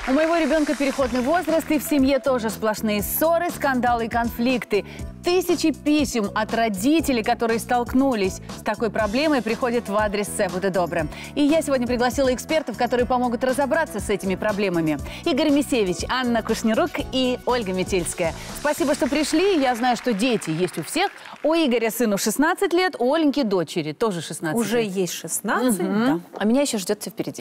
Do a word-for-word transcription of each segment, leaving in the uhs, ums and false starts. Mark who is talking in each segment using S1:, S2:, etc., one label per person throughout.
S1: У моего ребенка переходный возраст, и в семье тоже сплошные ссоры, скандалы и конфликты. Тысячи писем от родителей, которые столкнулись с такой проблемой, приходят в адрес «Все буде добре». И я сегодня пригласила экспертов, которые помогут разобраться с этими проблемами. Игорь Мисевич, Анна Кушнирук и Ольга Метельская. Спасибо, что пришли. Я знаю, что дети есть у всех. У Игоря сыну шестнадцать лет, у Оленьки дочери тоже шестнадцать
S2: Уже
S1: лет.
S2: есть шестнадцать,
S1: угу.
S2: да.
S3: А меня еще ждет все впереди.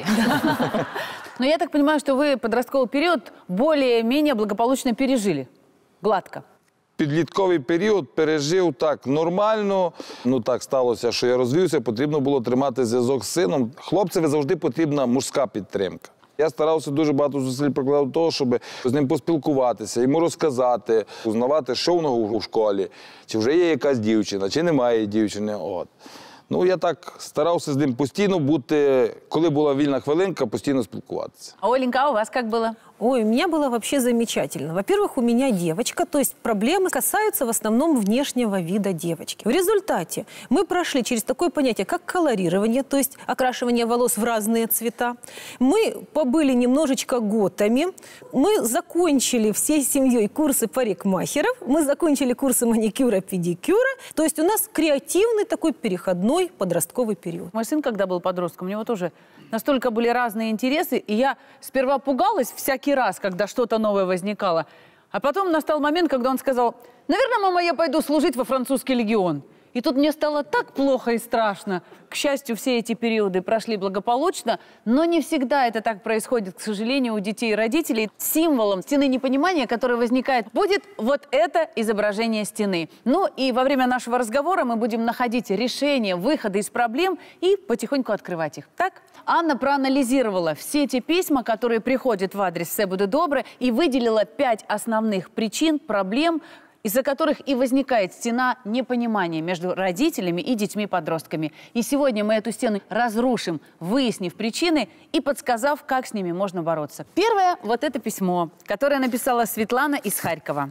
S1: Но я так понимаю, что вы подростковый период более-менее благополучно пережили. Гладко.
S4: Підлітковий період пережив так нормально. Ну так сталося, що я розвівся, потрібно було тримати зв'язок з сином. Хлопцеві завжди потрібна мужська підтримка. Я старався дуже багато зусиль прикладати до того, щоб з ним поспілкуватися, йому розказати, узнавати, що в нього у школі, чи вже є якась дівчина, чи немає дівчини. От. Ну, я так старався з ним постійно бути, коли була вільна хвилинка, постійно спілкуватися.
S1: А Оленька, а у вас как было?
S2: Ой, у меня было вообще замечательно. Во-первых, у меня девочка, то есть проблемы касаются в основном внешнего вида девочки. В результате мы прошли через такое понятие, как колорирование, то есть окрашивание волос в разные цвета. Мы побыли немножечко готами, мы закончили всей семьей курсы парикмахеров, мы закончили курсы маникюра-педикюра, то есть у нас креативный такой переходной подростковый период.
S1: Мой сын, когда был подростком, у него тоже настолько были разные интересы, и я сперва пугалась всякий раз, когда что-то новое возникало. А потом настал момент, когда он сказал: наверное, мама, я пойду служить во французский легион. И тут мне стало так плохо и страшно. К счастью, все эти периоды прошли благополучно, но не всегда это так происходит, к сожалению, у детей и родителей. Символом стены непонимания, которое возникает, будет вот это изображение стены. Ну и во время нашего разговора мы будем находить решения, выходы из проблем и потихоньку открывать их. Так? Анна проанализировала все те письма, которые приходят в адрес «Все буде добре», и выделила пять основных причин, проблем, из-за которых и возникает стена непонимания между родителями и детьми-подростками. И сегодня мы эту стену разрушим, выяснив причины и подсказав, как с ними можно бороться. Первое – вот это письмо, которое написала Светлана из Харькова.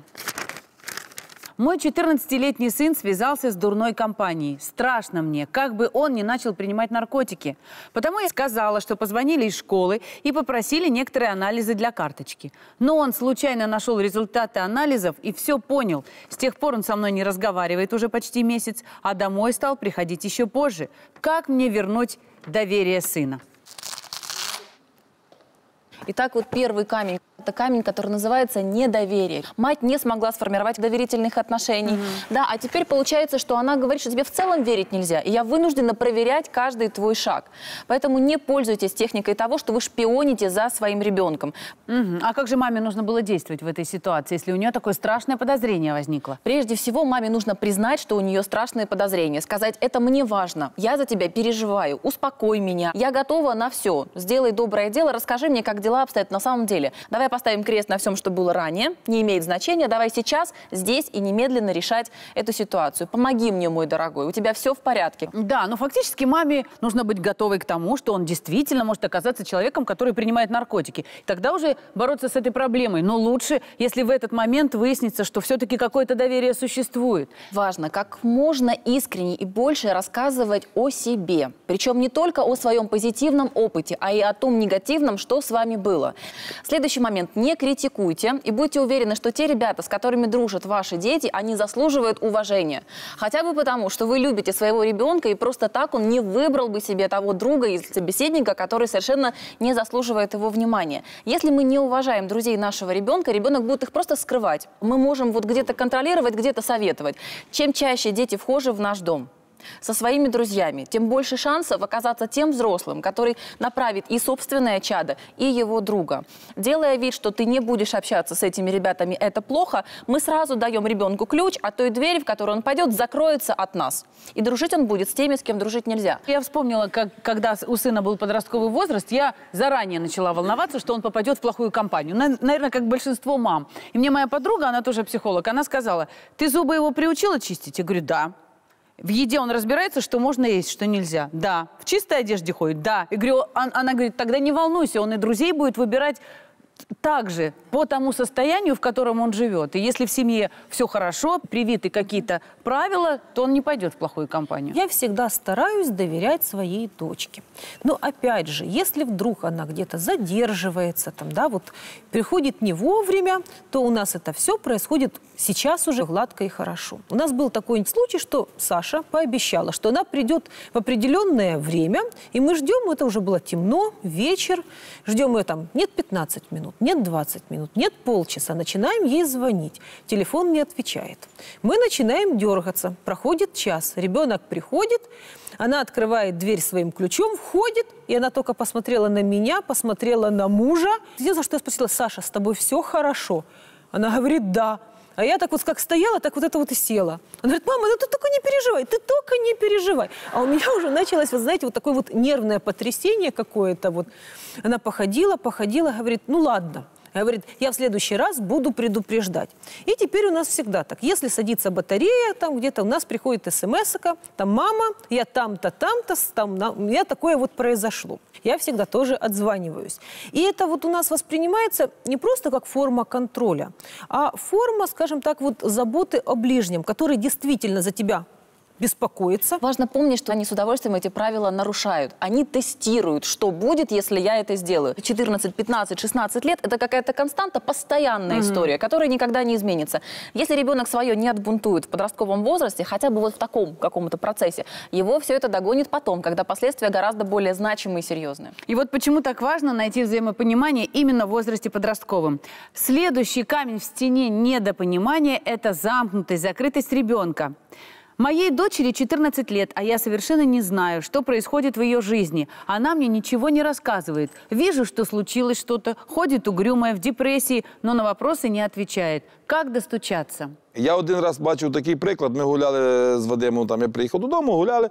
S1: Мой четырнадцатилетний сын связался с дурной компанией. Страшно мне, как бы он не начал принимать наркотики. Потому я сказала, что позвонили из школы и попросили некоторые анализы для карточки. Но он случайно нашел результаты анализов и все понял. С тех пор он со мной не разговаривает уже почти месяц, а домой стал приходить еще позже. Как мне вернуть доверие сына?
S3: Итак, вот первый камень. Это камень, который называется недоверие. Мать не смогла сформировать доверительных отношений. Mm-hmm. Да, а теперь получается, что она говорит, что тебе в целом верить нельзя. И я вынуждена проверять каждый твой шаг. Поэтому не пользуйтесь техникой того, что вы шпионите за своим ребенком.
S1: Mm-hmm. А как же маме нужно было действовать в этой ситуации, если у нее такое страшное подозрение возникло?
S3: Прежде всего, маме нужно признать, что у нее страшные подозрения. Сказать: это мне важно, я за тебя переживаю, успокой меня, я готова на все. Сделай доброе дело, расскажи мне, как дела обстоят на самом деле. Давай поставим крест на всем, что было ранее, не имеет значения. Давай сейчас, здесь и немедленно решать эту ситуацию. Помоги мне, мой дорогой, у тебя все в порядке.
S1: Да, но фактически маме нужно быть готовой к тому, что он действительно может оказаться человеком, который принимает наркотики. Тогда уже бороться с этой проблемой. Но лучше, если в этот момент выяснится, что все-таки какое-то доверие существует.
S3: Важно как можно искренне и больше рассказывать о себе. Причем не только о своем позитивном опыте, а и о том негативном, что с вами было. Следующий момент. Не критикуйте и будьте уверены, что те ребята, с которыми дружат ваши дети, они заслуживают уважения. Хотя бы потому, что вы любите своего ребенка, и просто так он не выбрал бы себе того друга и собеседника, который совершенно не заслуживает его внимания. Если мы не уважаем друзей нашего ребенка, ребенок будет их просто скрывать. Мы можем вот где-то контролировать, где-то советовать. Чем чаще дети вхожи в наш дом со своими друзьями, тем больше шансов оказаться тем взрослым, который направит и собственное чадо, и его друга. Делая вид, что ты не будешь общаться с этими ребятами, это плохо, мы сразу даем ребенку ключ, а той двери, в которую он пойдет, закроется от нас. И дружить он будет с теми, с кем дружить нельзя.
S1: Я вспомнила, как, когда у сына был подростковый возраст, я заранее начала волноваться, что он попадет в плохую компанию. На, наверное, как большинство мам. И мне моя подруга, она тоже психолог, она сказала: ты зубы его приучила чистить? Я говорю: да. В еде он разбирается, что можно есть, что нельзя? Да. В чистой одежде ходит? Да. И говорю, она говорит: тогда не волнуйся, он и друзей будет выбирать также по тому состоянию, в котором он живет. И если в семье все хорошо, привиты какие-то правила, то он не пойдет в плохую компанию.
S2: Я всегда стараюсь доверять своей дочке. Но опять же, если вдруг она где-то задерживается, там, да, вот приходит не вовремя, то у нас это все происходит сейчас уже гладко и хорошо. У нас был такой случай, что Саша пообещала, что она придет в определенное время, и мы ждем, это уже было темно, вечер, ждем ее там, нет пятнадцать минут, нет двадцать минут, нет полчаса, начинаем ей звонить, телефон не отвечает. Мы начинаем дергаться, проходит час, ребенок приходит, она открывает дверь своим ключом, входит, и она только посмотрела на меня, посмотрела на мужа. Единственное, что я спросила: Саша, с тобой все хорошо? Она говорит: да. А я так вот как стояла, так вот это вот и села. Она говорит: мама, ну ты только не переживай, ты только не переживай. А у меня уже началось, вот знаете, вот такое вот нервное потрясение какое-то. Вот. Она походила, походила, говорит: ну ладно. Говорит: я в следующий раз буду предупреждать. И теперь у нас всегда так. Если садится батарея, там где-то у нас приходит смс-ка, там: мама, я там-то, там-то, там, у меня такое вот произошло. Я всегда тоже отзваниваюсь. И это вот у нас воспринимается не просто как форма контроля, а форма, скажем так, вот заботы о ближнем, который действительно за тебя беспокоиться.
S3: Важно помнить, что они с удовольствием эти правила нарушают. Они тестируют, что будет, если я это сделаю. четырнадцать, пятнадцать, шестнадцать лет – это какая-то константа, постоянная mm-hmm. история, которая никогда не изменится. Если ребенок свое не отбунтует в подростковом возрасте, хотя бы вот в таком каком-то процессе, его все это догонит потом, когда последствия гораздо более значимые и серьезные.
S1: И вот почему так важно найти взаимопонимание именно в возрасте подростковом. Следующий камень в стене недопонимания – это замкнутость, закрытость ребенка. Моей дочери четырнадцать лет, а я совершенно не знаю, что происходит в ее жизни. Она мне ничего не рассказывает. Вижу, что случилось что-то, ходит угрюмая, в депрессии, но на вопросы не отвечает. Как достучаться?
S4: Я один раз бачив такий приклад. Ми гуляли з Вадимом, там я приїхав додому, гуляли,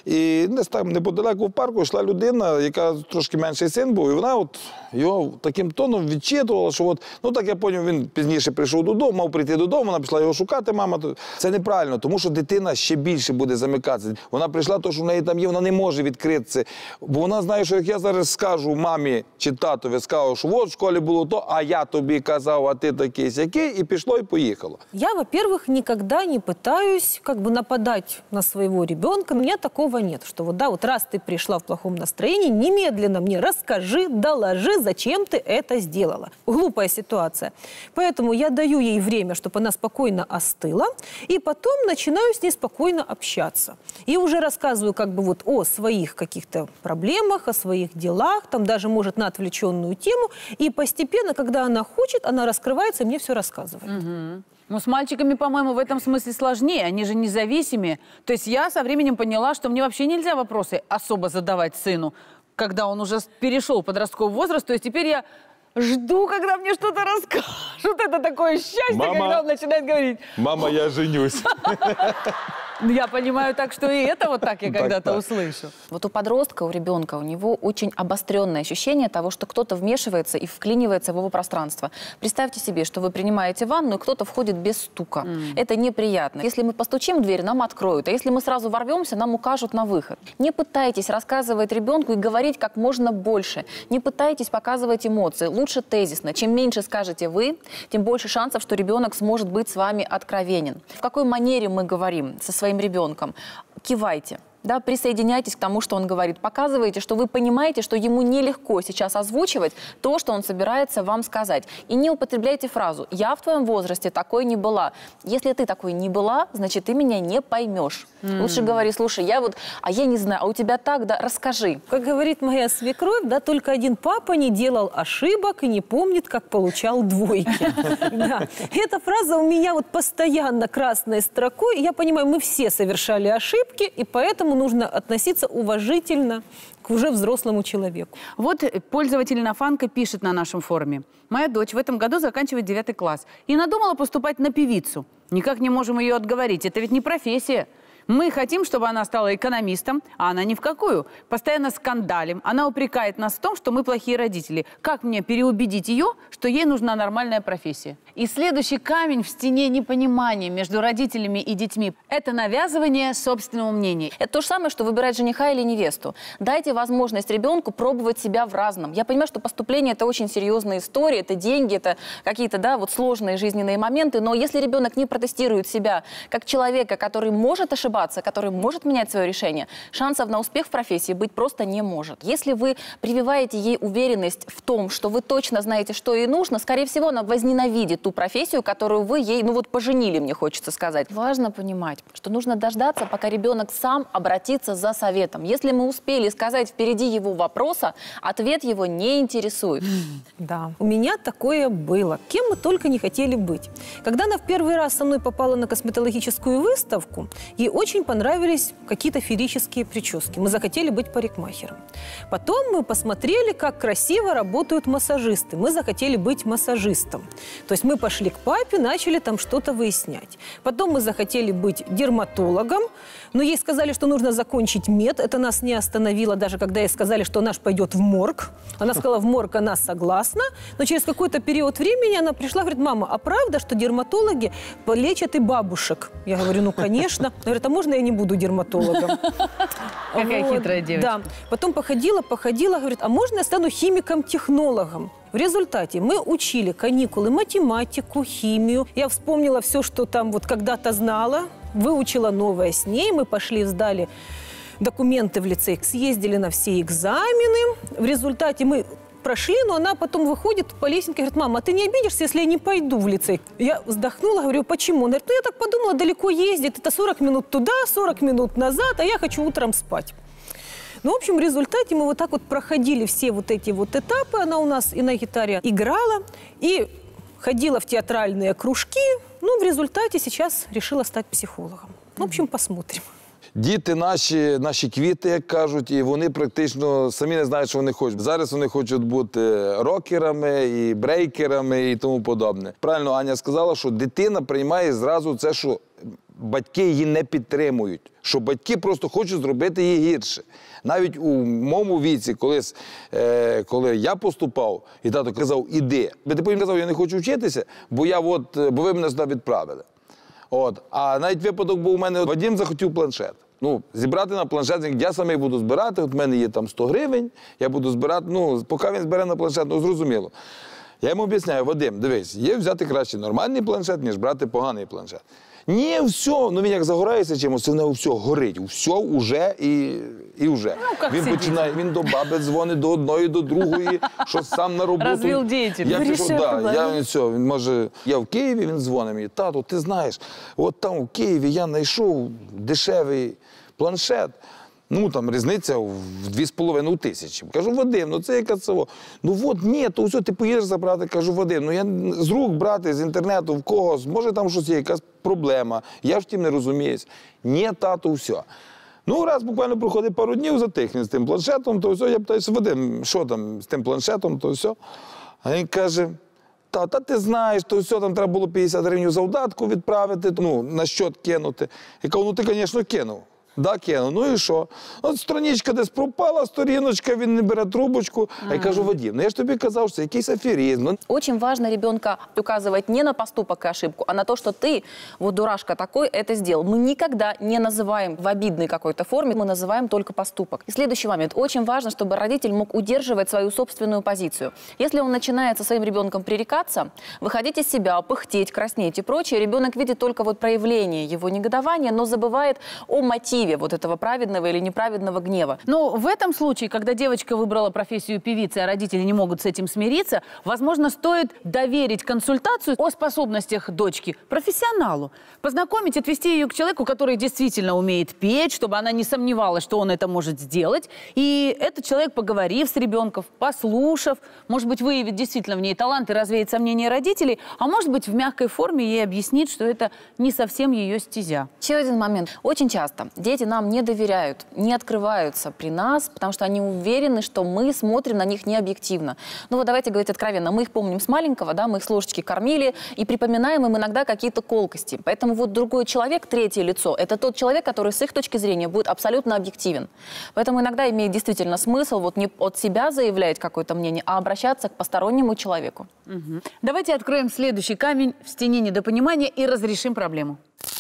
S4: і десь там неподалеку в парку йшла людина, яка трошки менший син був, і вона от його таким тоном відчитувала, що от, ну так я поняв, він пізніше прийшов додому, мав прийти додому, вона пішла його шукати, мама. Це неправильно, тому що дитина ще більше буде замикатися. Вона прийшла, то що в неї там є, вона не може відкритися, бо вона знає, що як я зараз скажу мамі чи татові, скажу, що от в школі було то, а я тобі казав, а ти такий сякий, і пішло, і поїхало.
S2: Я, во-первых, никогда не пытаюсь как бы нападать на своего ребенка. У меня такого нет, что вот, да, вот раз ты пришла в плохом настроении, немедленно мне расскажи, доложи, зачем ты это сделала. Глупая ситуация. Поэтому я даю ей время, чтобы она спокойно остыла, и потом начинаю с ней спокойно общаться. И уже рассказываю как бы вот о своих каких-то проблемах, о своих делах, там даже, может, на отвлеченную тему. И постепенно, когда она хочет, она раскрывается и мне все рассказывает.
S1: Угу. Ну, с мальчиками, по-моему, в этом смысле сложнее. Они же независимые. То есть я со временем поняла, что мне вообще нельзя вопросы особо задавать сыну, когда он уже перешел в подростковый возраст. То есть теперь я жду, когда мне что-то расскажут. Это такое счастье,
S4: мама,
S1: когда он начинает говорить:
S4: мама, я женюсь.
S1: Я понимаю так, что и это вот так я когда-то услышу.
S3: Вот у подростка, у ребенка, у него очень обостренное ощущение того, что кто-то вмешивается и вклинивается в его пространство. Представьте себе, что вы принимаете ванну, и кто-то входит без стука. Mm. Это неприятно. Если мы постучим в дверь, нам откроют. А если мы сразу ворвемся, нам укажут на выход. Не пытайтесь рассказывать ребенку и говорить как можно больше. Не пытайтесь показывать эмоции. Лучше тезисно. Чем меньше скажете вы, тем больше шансов, что ребенок сможет быть с вами откровенен. В какой манере мы говорим со своим своим ребенком, кивайте. Да, присоединяйтесь к тому, что он говорит. Показывайте, что вы понимаете, что ему нелегко сейчас озвучивать то, что он собирается вам сказать. И не употребляйте фразу «я в твоем возрасте такой не была». Если ты такой не была, значит, ты меня не поймешь. Mm. Лучше говори: слушай, я вот, а я не знаю, а у тебя так, да, расскажи.
S2: Как говорит моя свекровь, да, только один папа не делал ошибок и не помнит, как получал двойки. Эта фраза у меня вот постоянно красной строкой. Я понимаю, мы все совершали ошибки, и поэтому нужно относиться уважительно к уже взрослому человеку.
S1: Вот пользователь Нафанка пишет на нашем форуме: моя дочь в этом году заканчивает девятый класс и надумала поступать на певицу. Никак не можем ее отговорить, это ведь не профессия. Мы хотим, чтобы она стала экономистом, а она ни в какую. Постоянно скандалим. Она упрекает нас в том, что мы плохие родители. Как мне переубедить ее, что ей нужна нормальная профессия? И следующий камень в стене непонимания между родителями и детьми – это навязывание собственного мнения.
S3: Это то же самое, что выбирать жениха или невесту. Дайте возможность ребенку пробовать себя в разном. Я понимаю, что поступление – это очень серьезная история, это деньги, это какие-то, да, вот сложные жизненные моменты, но если ребенок не протестирует себя как человека, который может ошибаться, который может менять свое решение, шансов на успех в профессии быть просто не может. Если вы прививаете ей уверенность в том, что вы точно знаете, что ей нужно, скорее всего, она возненавидит ту профессию, которую вы ей, ну вот, поженили, мне хочется сказать. Важно понимать, что нужно дождаться, пока ребенок сам обратится за советом. Если мы успели сказать впереди его вопроса, ответ его не интересует.
S2: Да, у меня такое было. Кем мы только не хотели быть. Когда она в первый раз со мной попала на косметологическую выставку, ей очень понравились какие-то феерические прически. Мы захотели быть парикмахером. Потом мы посмотрели, как красиво работают массажисты. Мы захотели быть массажистом. То есть мы пошли к папе, начали там что-то выяснять. Потом мы захотели быть дерматологом, но ей сказали, что нужно закончить мед. Это нас не остановило, даже когда ей сказали, что наш пойдет в морг. Она сказала, в морг она согласна, но через какой-то период времени она пришла, говорит, мама, а правда, что дерматологи лечат и бабушек? Я говорю, ну, конечно. Она говорит, а можно я не буду дерматологом?
S1: Какая хитрая девочка.
S2: Да. Потом походила, походила, говорит, а можно я стану химиком-технологом? В результате мы учили каникулы математику, химию. Я вспомнила все, что там вот когда-то знала, выучила новое с ней. Мы пошли, сдали документы в лицей, съездили на все экзамены. В результате мы прошли, но она потом выходит по лестнице и говорит, мама, а ты не обидишься, если я не пойду в лицей? Я вздохнула, говорю, почему? Она говорит, ну я так подумала, далеко ездит, это сорок минут туда, сорок минут назад, а я хочу утром спать. Ну, в общем, в результате мы вот так вот проходили все вот эти вот этапы. Она у нас и на гитаре играла, и ходила в театральные кружки. Ну, в результате сейчас решила стать психологом. Ну, в общем, посмотрим.
S4: Діти наші, наші квіти, як кажуть, і вони практично самі не знають, що вони хочуть. Зараз вони хочуть бути рокерами і брейкерами і тому подобне. Правильно Аня сказала, що дитина приймає зразу це, що батьки її не підтримують, що батьки просто хочуть зробити її гірше. Навіть у моєму віці, колись, е, коли я поступав, і тато казав, іди. Я потім казав, я не хочу вчитися, бо, я от, бо ви мене сюди відправили. От. А навіть випадок був у мене, Вадим захотів планшет. Ну, зібрати на планшет, я сам їх буду збирати, от в мене є там сто гривень, я буду збирати, ну, поки він збере на планшет, ну, зрозуміло. Я йому об'ясняю, Вадим, дивись, є взяти краще нормальний планшет, ніж брати поганий планшет. Ні, все, ну він як загорається чимось, в нього все горить, все уже і, і вже.
S1: Ну,
S4: він починає, він до баби дзвонить, до одної, до другої, щось сам на роботу.
S1: Розвил діятель.
S4: Я пішов, да, я, все, він може, я в Києві, він дзвонить мені, тато, ти знаєш, от там в Києві я знайшов дешевий планшет. Ну, там різниця в дві з половиною тисячі. Кажу, Вадим, ну це яка цього? Ну от, ні, то все, ти поїдеш забрати. Кажу, Вадим, ну я з рук брати, з інтернету, в когось, може там щось є, якась проблема, я ж тим не розуміюсь. Ні, тату, все. Ну, раз буквально проходить пару днів, затихне з тим планшетом, то все, я питаюся, Вадим, що там з тим планшетом, то все. А він каже, та, та ти знаєш, то все, там треба було п'ятдесят гривень завдатку відправити, ну, на щот кинути. Я кажу, ну ти, звісно, кинув. Да, кинув. Ну і що? От страничка десь пропала, сторіночка, він не бере трубочку. А я кажу, Вадим, ну я ж тобі казав, що це якийсь аферизм.
S3: Очень важно ребенка указывать не на поступок и ошибку, а на то, что ты, вот дурашка такой, это сделал. Мы никогда не называем в обидной какой-то форме, мы называем только поступок. И следующий момент. Очень важно, чтобы родитель мог удерживать свою собственную позицию. Если он начинает со своим ребенком пререкаться, выходить из себя, пыхтеть, краснеть и прочее, ребенок видит только вот проявление его негодования, но забывает о мотиве вот этого праведного или неправедного гнева.
S1: Но в этом случае, когда девочка выбрала профессию певицы, а родители не могут с этим смириться, возможно, стоит доверить консультацию о способностях дочки профессионалу. Познакомить, отвести ее к человеку, который действительно умеет петь, чтобы она не сомневалась, что он это может сделать. И этот человек, поговорив с ребенком, послушав, может быть, выявит действительно в ней талант и развеет сомнения родителей, а может быть, в мягкой форме ей объяснит, что это не совсем ее стезя.
S3: Еще один момент. Очень часто дети дети нам не доверяют, не открываются при нас, потому что они уверены, что мы смотрим на них не объективно. Ну вот давайте говорить откровенно, мы их помним с маленького, да, мы их с ложечки кормили и припоминаем им иногда какие-то колкости. Поэтому вот другой человек, третье лицо, это тот человек, который с их точки зрения будет абсолютно объективен. Поэтому иногда имеет действительно смысл вот не от себя заявлять какое-то мнение, а обращаться к постороннему человеку.
S1: Угу. Давайте откроем следующий камень в стене недопонимания и разрешим проблему.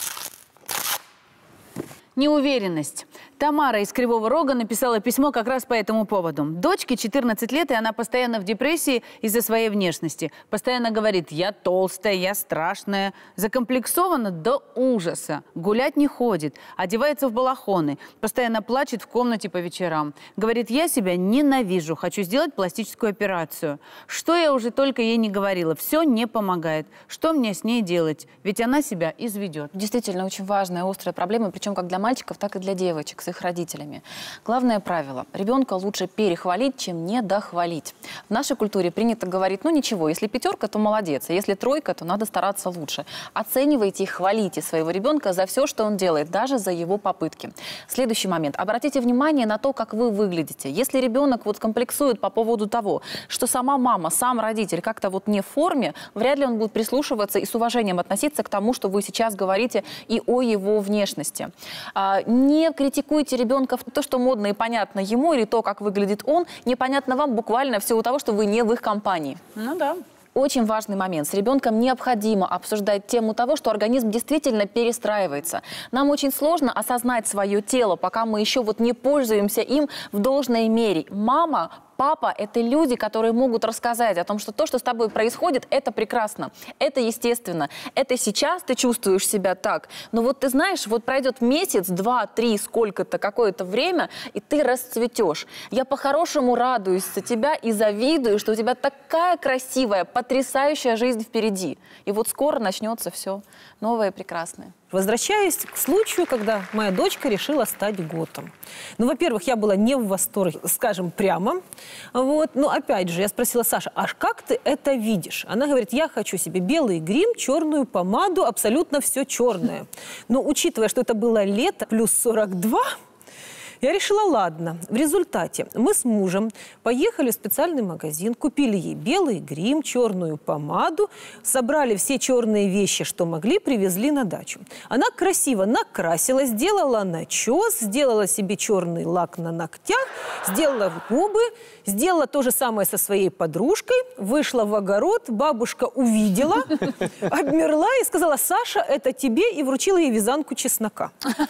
S1: Неуверенность. Тамара из Кривого Рога написала письмо как раз по этому поводу. Дочке четырнадцать лет, и она постоянно в депрессии из-за своей внешности. Постоянно говорит: я толстая, я страшная. Закомплексована до ужаса. Гулять не ходит, одевается в балахоны. Постоянно плачет в комнате по вечерам. Говорит: я себя ненавижу, хочу сделать пластическую операцию. Что я уже только ей не говорила, все не помогает. Что мне с ней делать? Ведь она себя изведет.
S3: Действительно, очень важная, острая проблема, причем как для мальчиков, так и для девочек с их родителями. Главное правило: ребенка лучше перехвалить, чем недохвалить. В нашей культуре принято говорить: ну ничего, если пятерка, то молодец, а если тройка, то надо стараться лучше. Оценивайте и хвалите своего ребенка за все, что он делает, даже за его попытки. Следующий момент. Обратите внимание на то, как вы выглядите. Если ребенок вот комплексует по поводу того, что сама мама, сам родитель как-то вот не в форме, вряд ли он будет прислушиваться и с уважением относиться к тому, что вы сейчас говорите и о его внешности. А, не критикуйте ребенка в то, что модно и понятно ему, или то, как выглядит он, непонятно вам буквально в силу того, что вы не в их компании.
S1: Ну да.
S3: Очень важный момент. С ребенком необходимо обсуждать тему того, что организм действительно перестраивается. Нам очень сложно осознать свое тело, пока мы еще вот не пользуемся им в должной мере. Мама, папа – это люди, которые могут рассказать о том, что то, что с тобой происходит, это прекрасно, это естественно, это сейчас ты чувствуешь себя так. Но вот ты знаешь, вот пройдет месяц, два, три, сколько-то, какое-то время, и ты расцветешь. Я по-хорошему радуюсь за тебя и завидую, что у тебя такая красивая, потрясающая жизнь впереди. И вот скоро начнется все новое и прекрасное.
S2: Возвращаясь к случаю, когда моя дочка решила стать готом. Ну, во-первых, я была не в восторге, скажем, прямо. Вот. Но опять же, я спросила: Саша, а как ты это видишь? Она говорит: я хочу себе белый грим, черную помаду, абсолютно все черное. Но учитывая, что это было лето, плюс сорок два, я решила: ладно. В результате мы с мужем поехали в специальный магазин, купили ей белый грим, черную помаду, собрали все черные вещи, что могли, привезли на дачу. Она красиво накрасилась, сделала начес, сделала себе черный лак на ногтях, сделала губы, сделала то же самое со своей подружкой, вышла в огород, бабушка увидела, обмерла и сказала: Саша, это тебе, и вручила ей вязанку чеснока.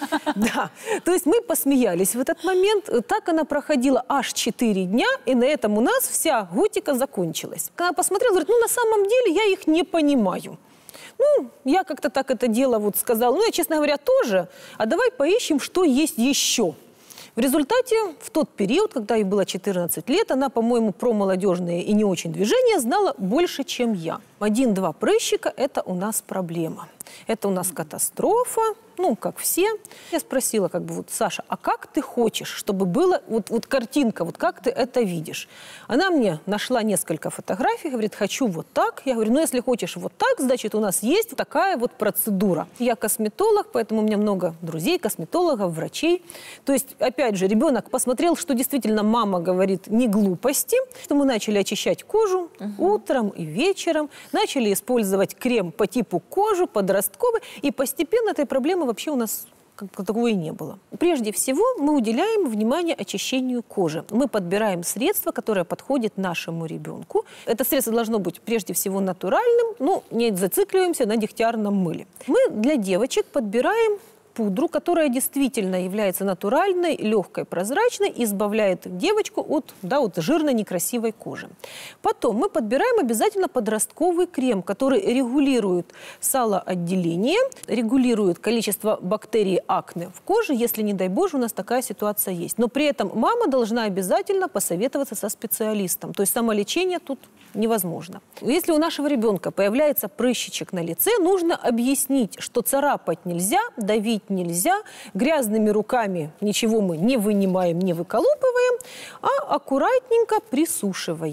S2: Да, то есть мы посмеялись в этот момент. Так она проходила аж четыре дня, и на этом у нас вся готика закончилась. Она посмотрела, говорит: ну, на самом деле я их не понимаю. Ну, я как-то так это дело вот сказала. Ну, я, честно говоря, тоже. А давай поищем, что есть еще. В результате, в тот период, когда ей было четырнадцать лет, она, по-моему, про молодежные и не очень движения знала больше, чем я. Один-два прыщика – это у нас проблема. Это у нас катастрофа, ну, как все. Я спросила, как бы, вот, Саша, а как ты хочешь, чтобы была вот, вот картинка, вот как ты это видишь? Она мне нашла несколько фотографий, говорит: хочу вот так. Я говорю: ну, если хочешь вот так, значит, у нас есть такая вот процедура. Я косметолог, поэтому у меня много друзей, косметологов, врачей. То есть, опять же, ребенок посмотрел, что действительно мама говорит не глупости, что мы начали очищать кожу угу. утром и вечером, начали использовать крем по типу кожи, подростковый, и постепенно этой проблемы вообще у нас как такого и не было. Прежде всего, мы уделяем внимание очищению кожи. Мы подбираем средство, которое подходит нашему ребенку. Это средство должно быть прежде всего натуральным, но не зацикливаемся на дегтярном мыле. Мы для девочек подбираем пудру, которая действительно является натуральной, легкой, прозрачной, и избавляет девочку от, да, от жирной, некрасивой кожи. Потом мы подбираем обязательно подростковый крем, который регулирует салоотделение, регулирует количество бактерий акне в коже, если, не дай боже, у нас такая ситуация есть. Но при этом мама должна обязательно посоветоваться со специалистом. То есть самолечение тут невозможно. Если у нашего ребенка появляется прыщичек на лице, нужно объяснить, что царапать нельзя, давить нельзя, грязными руками ничего мы не вынимаем, не выколупываем, а аккуратненько присушиваем.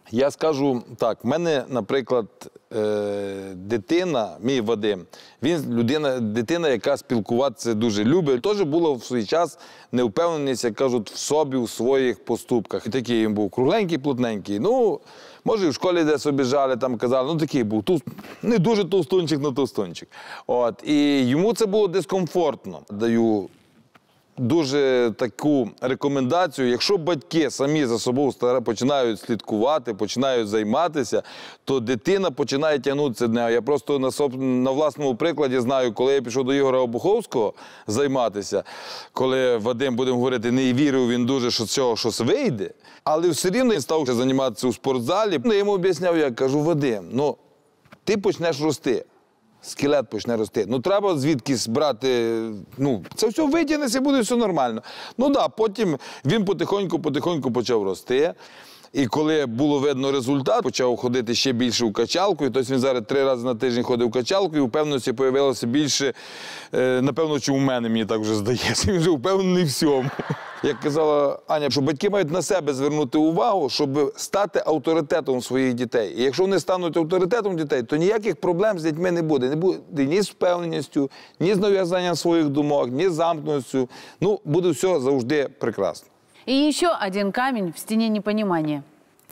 S4: Я скажу так, в мене, наприклад, е, дитина, мій Вадим, він людина, дитина, яка спілкуватися дуже любить. Теж була в свій час невпевненість, як кажуть, в собі, в своїх поступках. І такий він був кругленький, плотненький. Ну, може, і в школі десь обіжали, там казали, ну такий був, туз, не дуже товстунчик, но товстунчик. От, і йому це було дискомфортно. Даю дуже таку рекомендацію, якщо батьки самі за собою починають слідкувати, починають займатися, то дитина починає тягнутися до нього. Я просто на, соб... на власному прикладі знаю, коли я пішов до Ігоря Обуховського займатися, коли Вадим, будемо говорити, не вірив він дуже, що з цього щось вийде, але все рівно він став займатися у спортзалі. Я йому об'ясняв, я кажу, Вадим, ну, ти почнеш рости. Скелет почне рости. Ну, треба звідкись брати, ну, це все витягнеться і буде все нормально. Ну, так, да, потім він потихоньку-потихоньку почав рости. І коли було видно результат, почав ходити ще більше у качалку. І тобто він зараз три рази на тиждень ходив у качалку, і впевненості з'явилося більше, е, напевно, чи у мене, мені так вже здається. Він вже впевнений в всьому. Як казала Аня, що батьки мають на себе звернути увагу, щоб стати авторитетом своїх дітей. І якщо вони стануть авторитетом дітей, то ніяких проблем з дітьми не буде. Не буде ні з впевненістю, ні з нав'язанням своїх думок, ні з замкнутістю. Ну, буде все завжди прекрасно.
S1: И еще один камень в стене непонимания.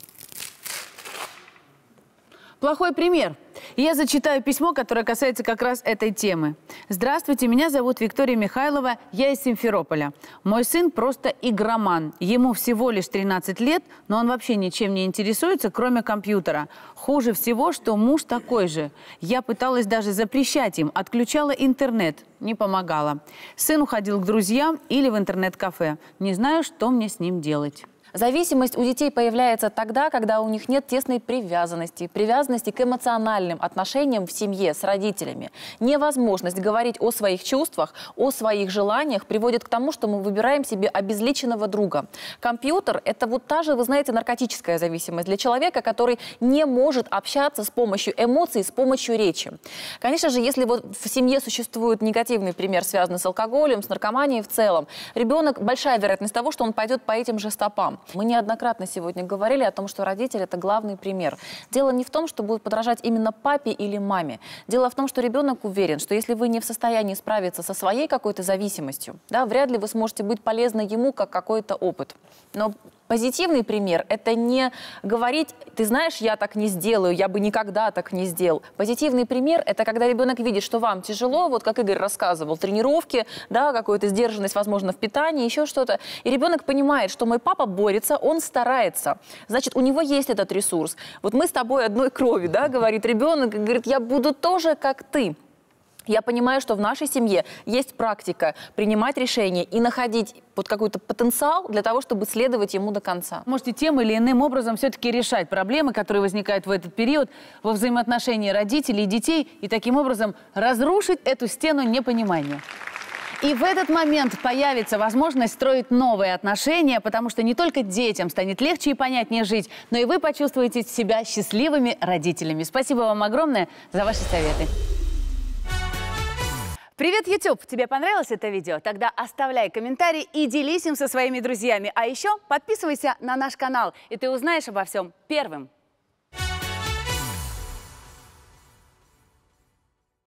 S1: Плохой пример. Я зачитаю письмо, которое касается как раз этой темы. Здравствуйте, меня зовут Виктория Михайлова, я из Симферополя. Мой сын просто игроман. Ему всего лишь тринадцать лет, но он вообще ничем не интересуется, кроме компьютера. Хуже всего, что муж такой же. Я пыталась даже запрещать им, отключала интернет. Не помогало. Сын уходил к друзьям или в интернет-кафе. Не знаю, что мне с ним делать.
S3: Зависимость у детей появляется тогда, когда у них нет тесной привязанности, привязанности к эмоциональным отношениям в семье с родителями. Невозможность говорить о своих чувствах, о своих желаниях приводит к тому, что мы выбираем себе обезличенного друга. Компьютер – это вот та же, вы знаете, наркотическая зависимость для человека, который не может общаться с помощью эмоций, с помощью речи. Конечно же, если вот в семье существует негативный пример, связанный с алкоголем, с наркоманией в целом, ребенок, большая вероятность того, что он пойдет по этим же стопам. Мы неоднократно сегодня говорили о том, что родитель – это главный пример. Дело не в том, что будет подражать именно папе или маме. Дело в том, что ребенок уверен, что если вы не в состоянии справиться со своей какой-то зависимостью, да, вряд ли вы сможете быть полезны ему как какой-то опыт. Но позитивный пример – это не говорить, ты знаешь, я так не сделаю, я бы никогда так не сделал. Позитивный пример – это когда ребенок видит, что вам тяжело, вот как Игорь рассказывал, тренировки, да, какую-то сдержанность, возможно, в питании, еще что-то. И ребенок понимает, что мой папа борется, он старается. Значит, у него есть этот ресурс. Вот мы с тобой одной крови, да, говорит ребенок, и говорит, я буду тоже как ты. Я понимаю, что в нашей семье есть практика принимать решения и находить вот какой-то потенциал для того, чтобы следовать ему до конца.
S1: Можете тем или иным образом все-таки решать проблемы, которые возникают в этот период во взаимоотношении родителей и детей, и таким образом разрушить эту стену непонимания. И в этот момент появится возможность строить новые отношения, потому что не только детям станет легче и понятнее жить, но и вы почувствуете себя счастливыми родителями. Спасибо вам огромное за ваши советы. Привет, YouTube! Тебе понравилось это видео? Тогда оставляй комментарий и делись им со своими друзьями. А еще подписывайся на наш канал, и ты узнаешь обо всем первым.